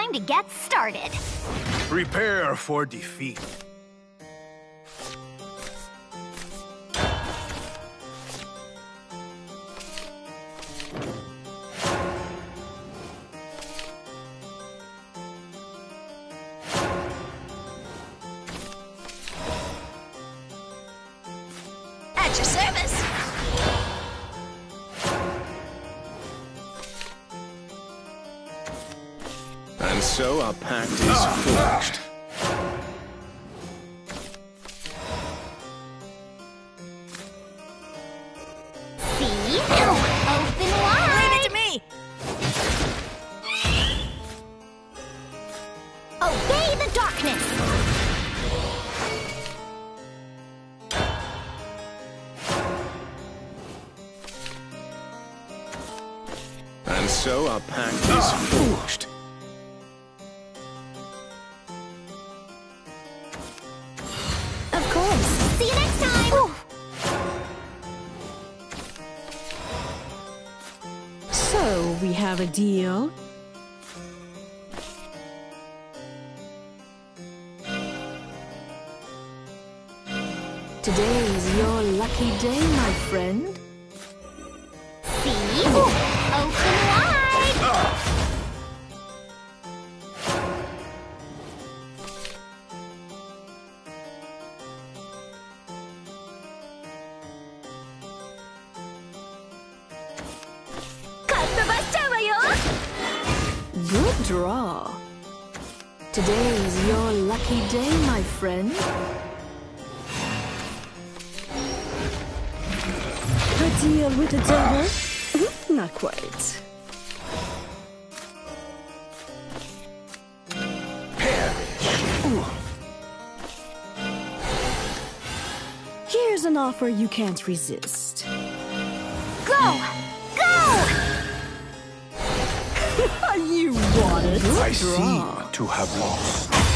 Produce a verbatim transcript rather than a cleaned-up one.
time to get started. Prepare for defeat. At your service. And so our pact is forged. See? Open wide. Leave it to me. Obey the darkness. And so our pact is forged. Of course. See you next time. Ooh. So, we have a deal? Today is your lucky day, my friend. See? Open wide. Good draw. Today is your lucky day, my friend. A deal with the devil? Not quite. Here's an offer you can't resist. Go! Go! You want it? I Draw. seem to have lost.